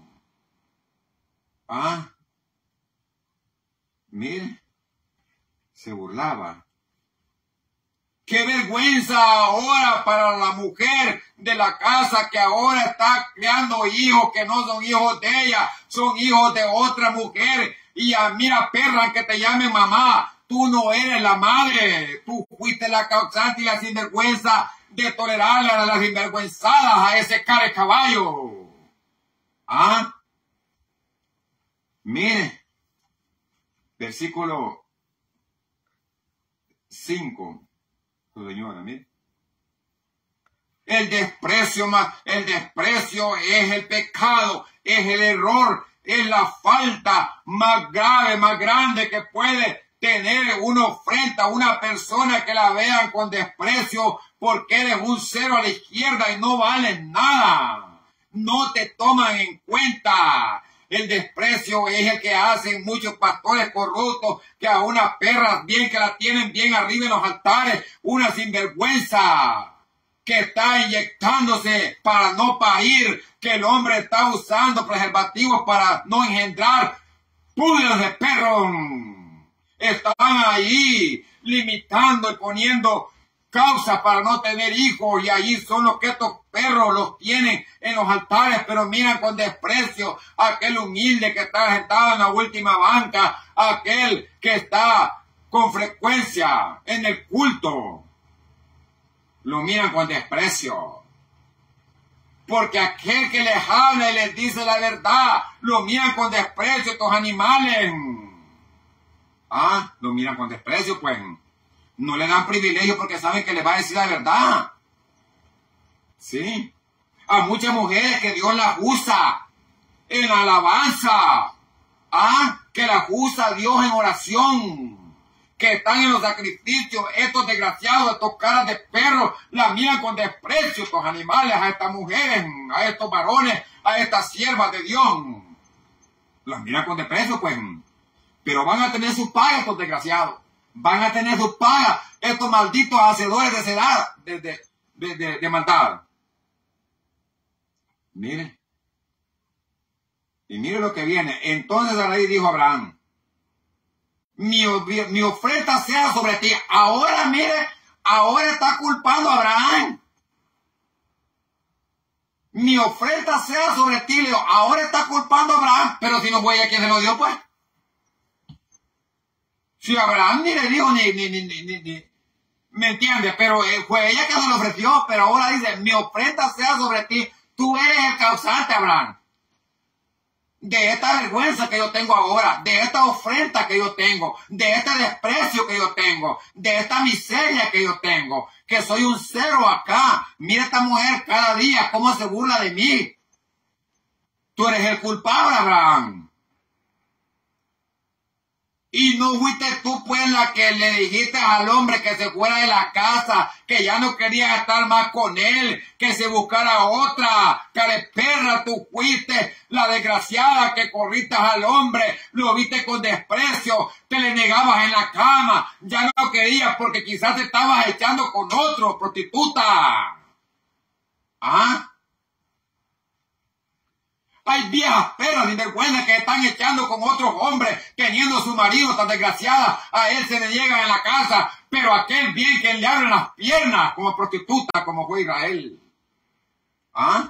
Mire, se burlaba. ¡Qué vergüenza ahora para la mujer de la casa que ahora está criando hijos que no son hijos de ella, son hijos de otra mujer! Y mira, perra, que te llame mamá, tú no eres la madre, tú fuiste la causante y la sinvergüenza de tolerar a las sinvergüenzadas, a ese cara de caballo. Mire. Versículo 5, su señora, mire. El desprecio es el pecado, es el error, es la falta más grave, más grande que puede tener uno frente a una persona, que la vean con desprecio porque eres un cero a la izquierda y no vales nada. No te toman en cuenta. El desprecio es el que hacen muchos pastores corruptos, que a una perra bien que la tienen bien arriba en los altares, una sinvergüenza que está inyectándose para no parir, que el hombre está usando preservativos para no engendrar, púderos de perro. Están ahí limitando y poniendo causas para no tener hijos, y allí son los que estos perros los tienen en los altares, pero miran con desprecio a aquel humilde que está sentado en la última banca, aquel que está con frecuencia en el culto. Lo miran con desprecio. Porque aquel que les habla y les dice la verdad, lo miran con desprecio estos animales. Lo miran con desprecio, pues. No le dan privilegio porque saben que les va a decir la verdad. Sí. A muchas mujeres que Dios las usa en alabanza. Que las usa Dios en oración. Que están en los sacrificios. Estos desgraciados, estos caras de perros, las miran con desprecio, estos animales, a estas mujeres, a estos varones, a estas siervas de Dios. Las miran con desprecio, pues. Pero van a tener sus pagas estos desgraciados. Van a tener sus pagas estos malditos hacedores de sedad, de maldad. Mire. Y mire lo que viene. Entonces Sarai dijo a Abraham: mi oferta sea sobre ti. Ahora, mire, ahora está culpando a Abraham. Mi oferta sea sobre ti, Leo. Ahora está culpando a Abraham. Pero si no fue ella quien se lo dio, pues. Si Abraham ni le dijo ni ¿me entiendes? Pero fue ella que se lo ofreció, pero ahora dice: mi ofrenda sea sobre ti. Tú eres el causante, Abraham, de esta vergüenza que yo tengo ahora, de esta ofrenda que yo tengo, de este desprecio que yo tengo, de esta miseria que yo tengo, que soy un cero acá. Mira esta mujer cada día cómo se burla de mí. Tú eres el culpable, Abraham. Y no fuiste tú pues la que le dijiste al hombre que se fuera de la casa, que ya no quería estar más con él, que se buscara otra. Careperra, tú fuiste la desgraciada que corriste al hombre, lo viste con desprecio, te le negabas en la cama, ya no lo querías porque quizás te estabas echando con otro, prostituta. ¿Ah? Hay viejas perras sin vergüenza que están echando con otros hombres, teniendo su marido tan desgraciada, a él se le llega en la casa, pero aquel bien que le abren las piernas como prostituta, como fue Israel. ¿Ah?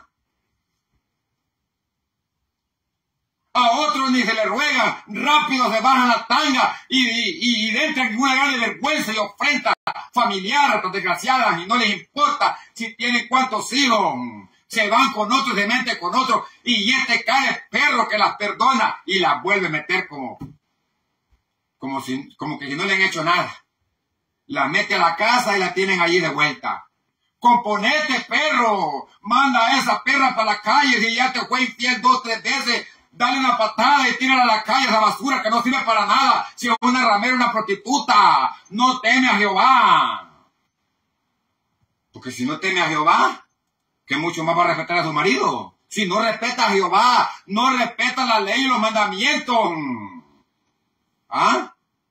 A otros ni se le ruega, rápido se bajan la tanga y entran en una gran vergüenza y ofrenda familiar a estas desgraciadas y no les importa si tienen cuántos hijos. Se van con otros, se meten con otros, y este cae perro que las perdona y las vuelve a meter como que si no le han hecho nada. Las mete a la casa y la tienen allí de vuelta. Componete, perro, manda a esa perra para la calle, si ya te fue infiel 2 o 3 veces, dale una patada y tírala a la calle, esa basura que no sirve para nada. Si es una ramera, una prostituta, no teme a Jehová. Porque si no teme a Jehová, que mucho más va a respetar a su marido. Si no respeta a Jehová, no respeta la ley y los mandamientos. ¿Ah?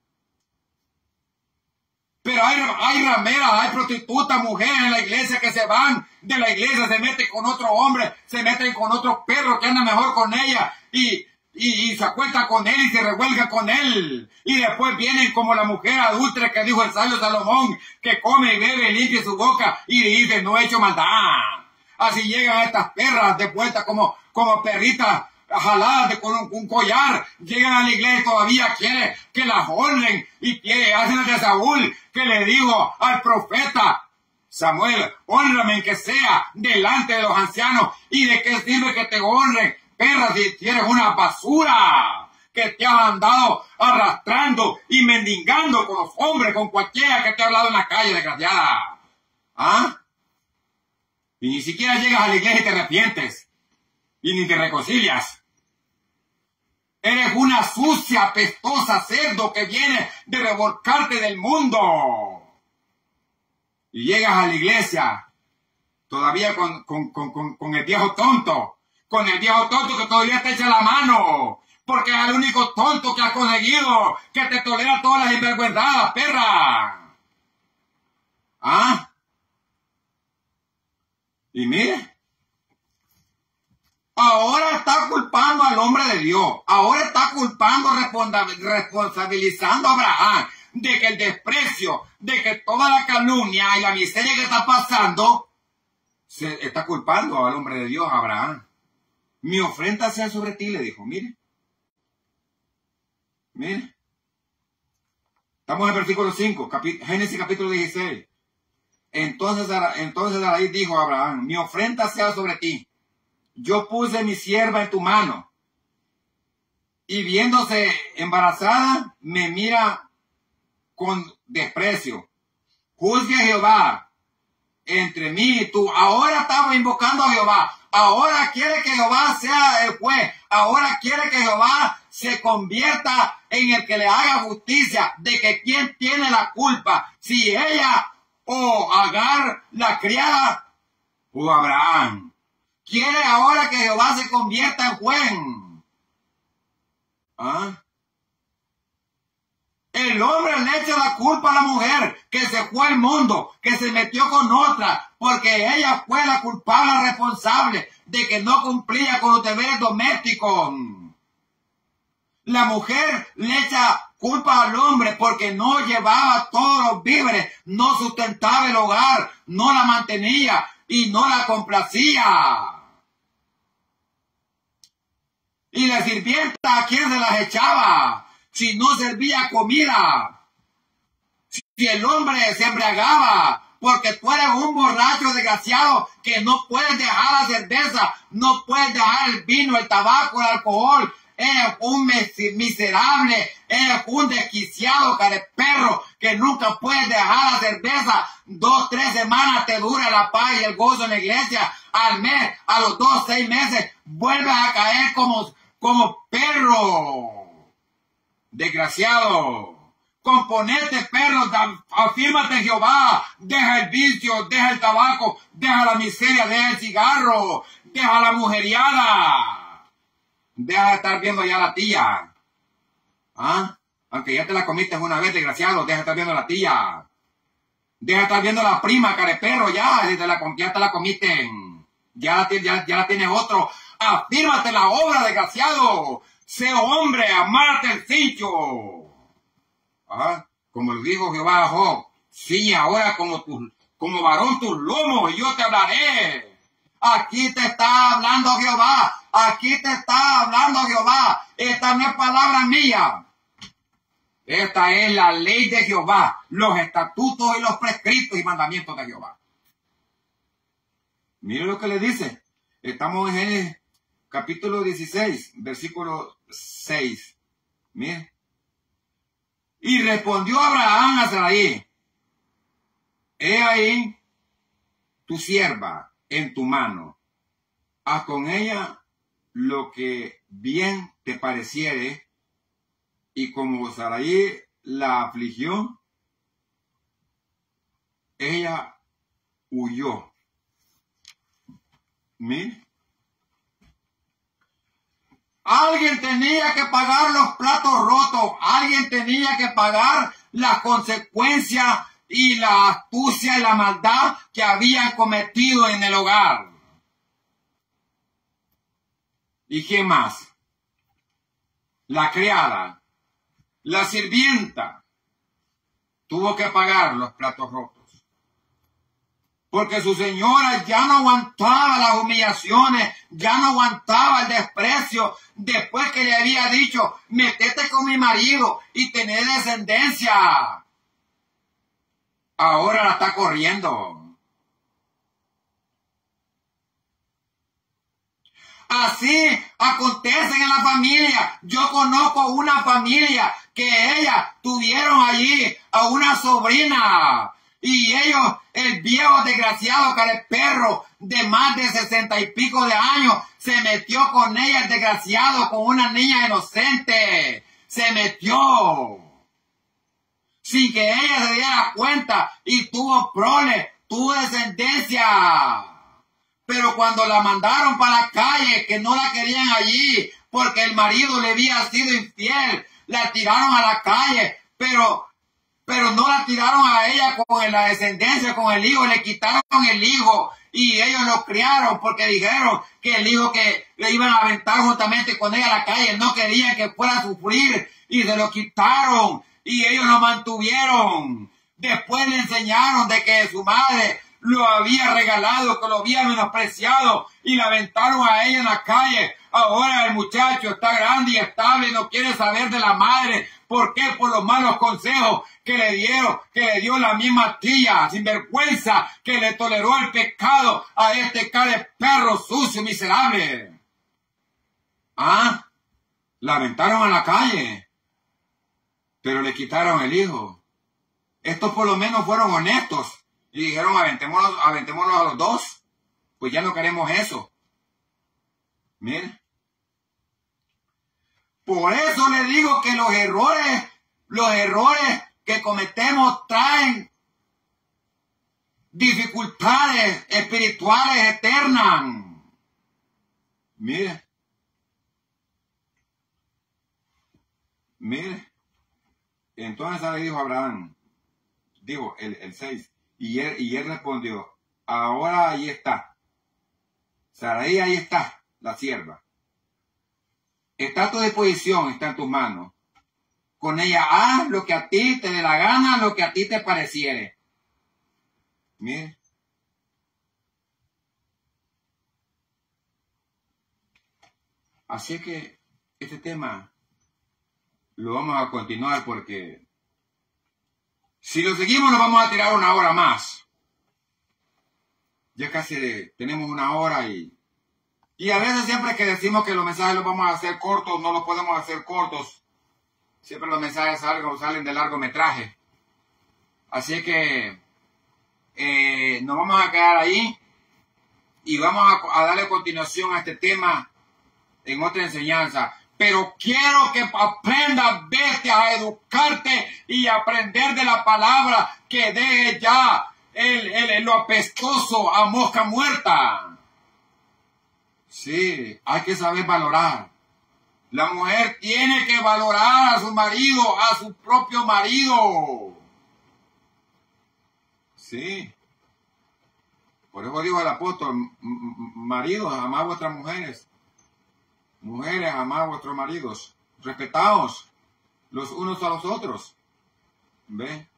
Pero hay rameras, hay prostitutas, mujeres en la iglesia que se van de la iglesia, se meten con otro hombre, se meten con otro perro que anda mejor con ella y se acuesta con él y se revuelga con él. Y después vienen como la mujer adúltera que dijo el sabio Salomón, que come y bebe y limpia su boca y dice, no he hecho maldad. Así llegan estas perras de vuelta como perritas jaladas con un collar. Llegan a la iglesia y todavía quiere que las honren. Y hacen el de Saúl que le dijo al profeta Samuel, honrame en que sea delante de los ancianos. ¿Y de qué sirve que te honren, perra, si eres una basura? Que te has andado arrastrando y mendigando con los hombres, con cualquiera que te ha hablado en la calle, desgraciada. ¿Ah? Y ni siquiera llegas a la iglesia y te arrepientes. Y ni te reconcilias. Eres una sucia, apestosa cerdo que viene de revolcarte del mundo. Y llegas a la iglesia todavía con el viejo tonto. Con el viejo tonto que todavía te echa la mano. Porque es el único tonto que has conseguido que te tolera todas las envergüenzadas, perra. ¿Ah? Y mire, ahora está culpando al hombre de Dios. Ahora está culpando, responsabilizando a Abraham de que el desprecio, de que toda la calumnia y la miseria que está pasando, se está culpando al hombre de Dios, Abraham. Mi ofrenda sea sobre ti, le dijo. Mire. Mire. Estamos en el versículo 5, Génesis capítulo 16. Entonces Sarai dijo a Abraham, mi ofrenda sea sobre ti. Yo puse mi sierva en tu mano. Y viéndose embarazada, me mira con desprecio. Juzgue a Jehová entre mí y tú. Ahora estaba invocando a Jehová. Ahora quiere que Jehová sea el juez. Ahora quiere que Jehová se convierta en el que le haga justicia de que quién tiene la culpa. Si ella o Agar, la criada, o Abraham. Quiere ahora que Jehová se convierta en juez. ¿Ah? El hombre le echa la culpa a la mujer que se fue al mundo, que se metió con otra, porque ella fue la culpable responsable de que no cumplía con los deberes domésticos. La mujer le echa culpa al hombre porque no llevaba todos los víveres, no sustentaba el hogar, no la mantenía y no la complacía. Y la sirvienta, ¿a quién se las echaba? Si no servía comida. Si el hombre se embriagaba, porque tú eres un borracho desgraciado que no puedes dejar la cerveza, no puedes dejar el vino, el tabaco, el alcohol. Eres un miserable, eres un desquiciado careperro que nunca puedes dejar la cerveza. 2, 3 semanas te dura la paz y el gozo en la iglesia. Al mes, a los 2, 6 meses, vuelves a caer como perro. desgraciado. Componete, perro, afírmate en Jehová. Deja el vicio, deja el tabaco, deja la miseria, deja el cigarro, deja la mujeriada. Deja de estar viendo ya a la tía. ¿Ah? Aunque ya te la comiste una vez, desgraciado, deja de estar viendo a la tía. Deja de estar viendo a la prima, careperro, ya te la comiste. Ya la tienes otro. Afírmate la obra, desgraciado. Sé hombre, amarte el cincho. ¿Ah? Como lo dijo Jehová a Job, ciñe ahora como varón tus lomos y yo te hablaré. Aquí te está hablando Jehová. Aquí te está hablando Jehová. Esta no es palabra mía. Esta es la ley de Jehová, los estatutos y los prescritos y mandamientos de Jehová. Mire lo que le dice. Estamos en el capítulo 16, versículo 6. Mire. Y respondió Abraham a Sarai: he ahí tu sierva en tu mano. Haz con ella lo que bien te pareciere. Y como Sarai la afligió, ella huyó. Mire. Alguien tenía que pagar los platos rotos. Alguien tenía que pagar las consecuencias y la astucia y la maldad que habían cometido en el hogar. ¿Y quién más? La criada, la sirvienta, tuvo que pagar los platos rotos. Porque su señora ya no aguantaba las humillaciones, ya no aguantaba el desprecio, después que le había dicho: metete con mi marido y tener descendencia. Ahora la está corriendo. Así acontece en la familia. Yo conozco una familia que ellas tuvieron allí a una sobrina. Y ellos, el viejo desgraciado careperro de más de 60 y pico de años, se metió con ella, el desgraciado, con una niña inocente. Se metió sin que ella se diera cuenta y tuvo prole, tuvo descendencia. Pero cuando la mandaron para la calle, que no la querían allí, porque el marido le había sido infiel, la tiraron a la calle, pero no la tiraron a ella con la descendencia, con el hijo, le quitaron el hijo y ellos lo criaron porque dijeron que el hijo que le iban a aventar juntamente con ella a la calle no querían que fuera a sufrir y se lo quitaron y ellos lo mantuvieron. Después le enseñaron de que su madre lo había regalado, que lo había menospreciado y la aventaron a ella en la calle. Ahora el muchacho está grande y estable y no quiere saber de la madre. ¿Por qué? Por los malos consejos que le dieron, que le dio la misma tía, sinvergüenza, que le toleró el pecado a este cara de perro sucio, miserable. Ah, la aventaron a la calle, pero le quitaron el hijo. Estos por lo menos fueron honestos y dijeron: aventémonos a los dos, pues ya no queremos eso. Miren. Por eso le digo que los errores que cometemos traen dificultades espirituales eternas. Mire. Entonces le dijo Abraham, dijo el 6, y él respondió: ahora ahí está. Sarai, ahí está, la sierva. Está a tu disposición, está en tus manos. Con ella haz lo que a ti te dé la gana, lo que a ti te pareciere. Mire. Así que este tema lo vamos a continuar porque si lo seguimos nos vamos a tirar una hora más. Ya casi tenemos una hora y a veces siempre que decimos que los mensajes los vamos a hacer cortos, no los podemos hacer cortos. Siempre los mensajes salen de largometraje. Así que nos vamos a quedar ahí y vamos a darle continuación a este tema en otra enseñanza. Pero quiero que aprendas, vete a educarte y aprender de la palabra, que deje ya lo apestoso a mosca muerta. Sí, hay que saber valorar. La mujer tiene que valorar a su marido, a su propio marido. Sí. Por eso dijo el apóstol, maridos, amad a vuestras mujeres. Mujeres, amad a vuestros maridos. Respetaos los unos a los otros. ¿Ve?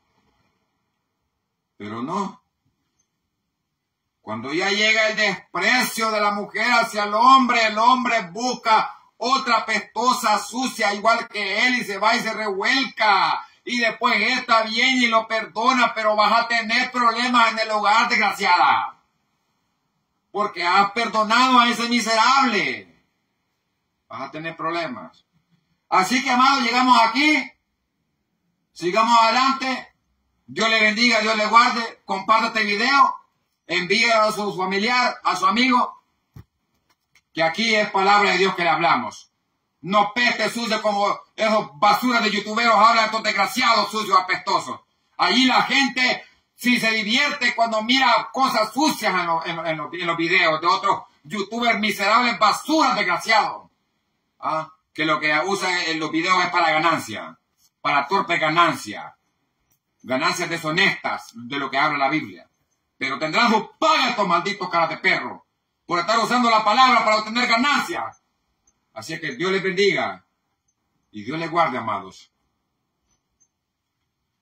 Pero no. Cuando ya llega el desprecio de la mujer hacia el hombre busca otra pestosa, sucia, igual que él, y se va y se revuelca. Y después esta viene y lo perdona, pero vas a tener problemas en el hogar, desgraciada. Porque has perdonado a ese miserable. Vas a tener problemas. Así que, amados, llegamos aquí. Sigamos adelante. Dios le bendiga, Dios le guarde. Comparte este video. Envíelo a su familiar, a su amigo. Que aquí es palabra de Dios que le hablamos. No peste sucio como esos basuras de youtuberos hablan, estos desgraciados sucios, apestosos. Allí la gente sí se divierte cuando mira cosas sucias en los videos de otros youtubers miserables, basuras, desgraciados. ¿Ah? Que lo que usan en los videos es para ganancia, para torpe ganancia. Ganancias deshonestas de lo que habla la Biblia. Pero tendrán su paga estos malditos caras de perro por estar usando la palabra para obtener ganancias. Así que Dios les bendiga y Dios les guarde, amados.